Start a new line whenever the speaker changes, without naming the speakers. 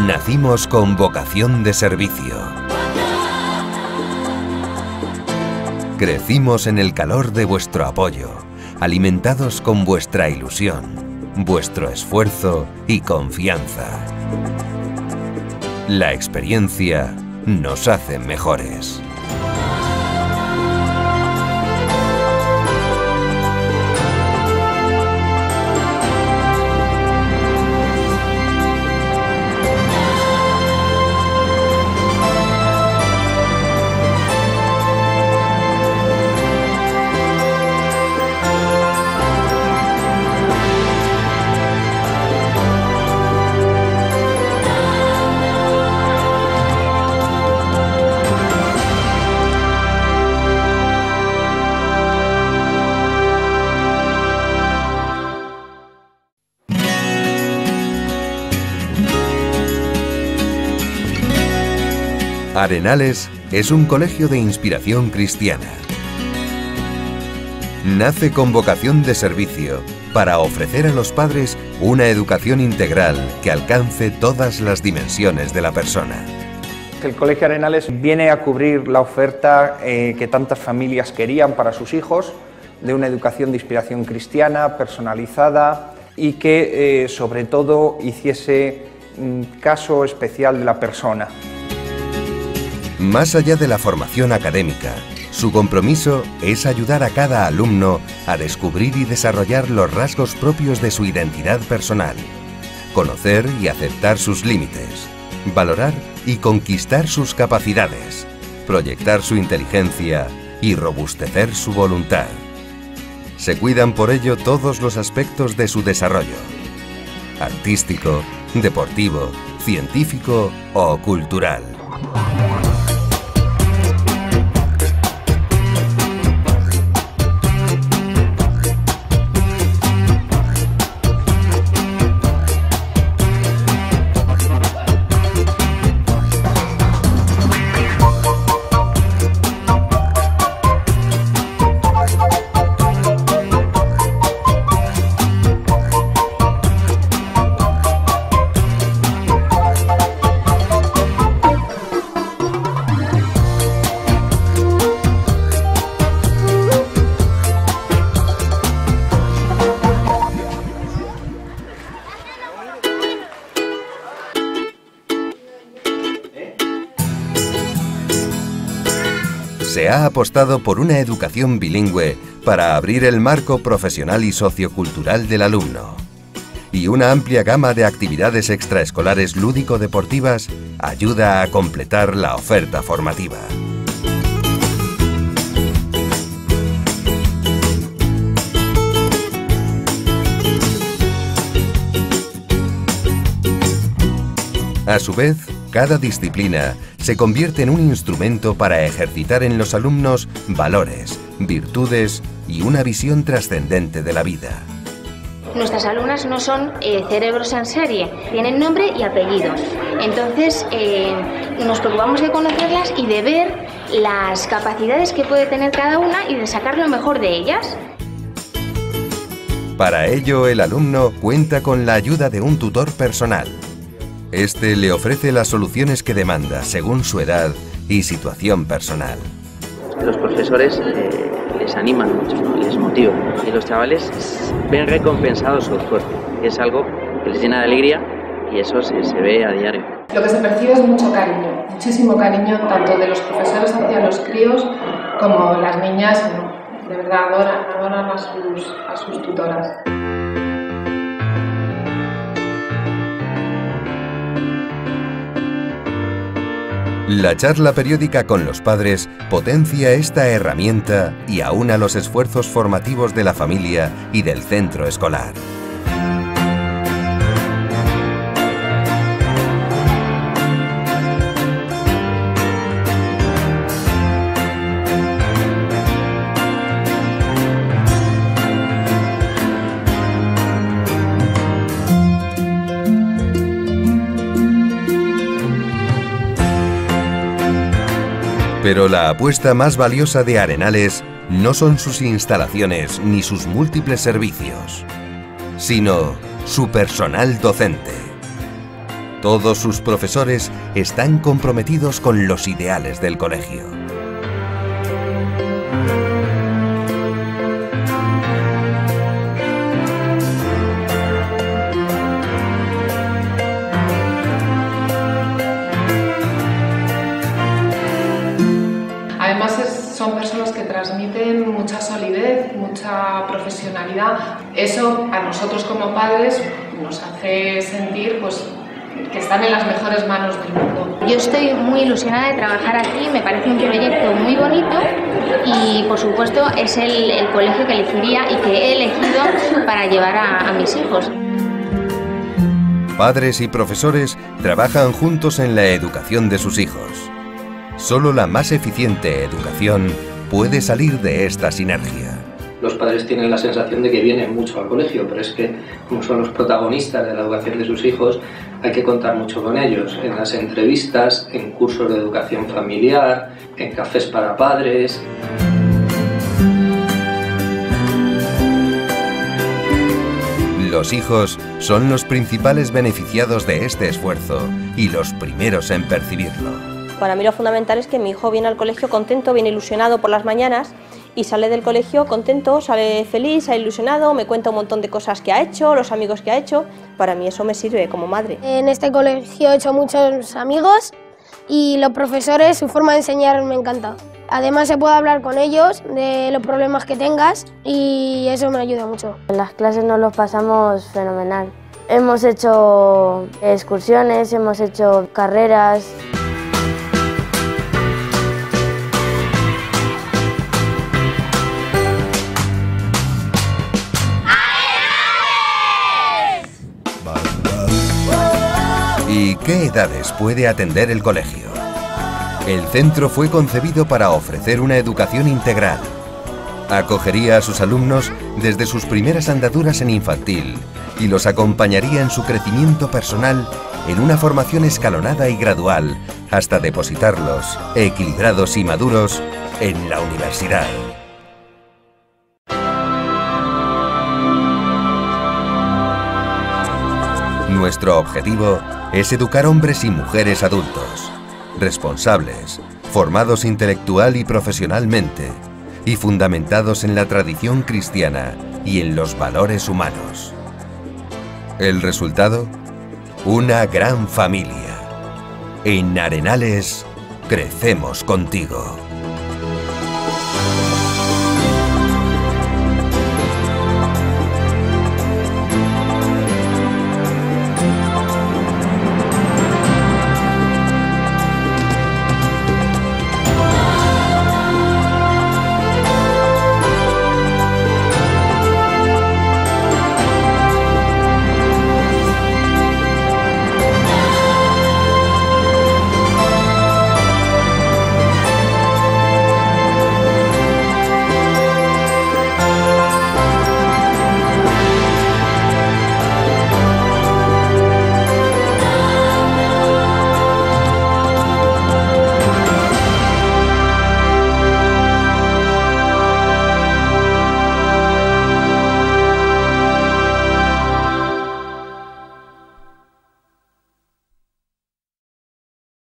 Nacimos con vocación de servicio. Crecimos en el calor de vuestro apoyo, alimentados con vuestra ilusión, vuestro esfuerzo y confianza. La experiencia nos hace mejores. Arenales es un colegio de inspiración cristiana. Nace con vocación de servicio para ofrecer a los padres una educación integral que alcance todas las dimensiones de la persona.
El Colegio Arenales viene a cubrir la oferta que tantas familias querían para sus hijos, de una educación de inspiración cristiana, personalizada y que sobre todo hiciese caso especial de la persona.
Más allá de la formación académica, su compromiso es ayudar a cada alumno a descubrir y desarrollar los rasgos propios de su identidad personal, conocer y aceptar sus límites, valorar y conquistar sus capacidades, proyectar su inteligencia y robustecer su voluntad. Se cuidan por ello todos los aspectos de su desarrollo: artístico, deportivo, científico o cultural. Se ha apostado por una educación bilingüe para abrir el marco profesional y sociocultural del alumno. Y una amplia gama de actividades extraescolares lúdico-deportivas ayuda a completar la oferta formativa. A su vez, cada disciplina se convierte en un instrumento para ejercitar en los alumnos valores, virtudes y una visión trascendente de la vida.
Nuestras alumnas no son cerebros en serie, tienen nombre y apellidos. Entonces, nos preocupamos de conocerlas y de ver las capacidades que puede tener cada una y de sacar lo mejor de ellas.
Para ello, el alumno cuenta con la ayuda de un tutor personal. Este le ofrece las soluciones que demanda según su edad y situación personal.
Los profesores les animan mucho, ¿no? Les motivan. Y los chavales ven recompensado su esfuerzo. Es algo que les llena de alegría y eso se ve a diario.
Lo que se percibe es mucho cariño, muchísimo cariño, tanto de los profesores hacia los críos como las niñas, de verdad adoran a sus tutoras.
La charla periódica con los padres potencia esta herramienta y aúna los esfuerzos formativos de la familia y del centro escolar. Pero la apuesta más valiosa de Arenales no son sus instalaciones ni sus múltiples servicios, sino su personal docente. Todos sus profesores están comprometidos con los ideales del colegio.
Además son personas que transmiten mucha solidez, mucha profesionalidad. Eso a nosotros como padres nos hace sentir pues, que están en las mejores manos del mundo.
Yo estoy muy ilusionada de trabajar aquí, me parece un proyecto muy bonito y por supuesto es el colegio que elegiría y que he elegido para llevar a mis hijos.
Padres y profesores trabajan juntos en la educación de sus hijos. Solo la más eficiente educación puede salir de esta sinergia.
Los padres tienen la sensación de que vienen mucho al colegio, pero es que, como son los protagonistas de la educación de sus hijos, hay que contar mucho con ellos, en las entrevistas, en cursos de educación familiar, en cafés para padres.
Los hijos son los principales beneficiados de este esfuerzo y los primeros en percibirlo.
Para mí lo fundamental es que mi hijo viene al colegio contento, viene ilusionado por las mañanas y sale del colegio contento, sale feliz, sale ilusionado, me cuenta un montón de cosas que ha hecho, los amigos que ha hecho. Para mí eso me sirve como madre.
En este colegio he hecho muchos amigos y los profesores, su forma de enseñar me encanta. Además se puede hablar con ellos de los problemas que tengas y eso me ayuda mucho.
En las clases nos los pasamos fenomenal. Hemos hecho excursiones, hemos hecho carreras.
¿Y qué edades puede atender el colegio? El centro fue concebido para ofrecer una educación integral. Acogería a sus alumnos desde sus primeras andaduras en infantil y los acompañaría en su crecimiento personal en una formación escalonada y gradual hasta depositarlos, equilibrados y maduros, en la universidad. Nuestro objetivo es educar hombres y mujeres adultos, responsables, formados intelectual y profesionalmente, y fundamentados en la tradición cristiana y en los valores humanos. ¿El resultado? Una gran familia. En Arenales, crecemos contigo.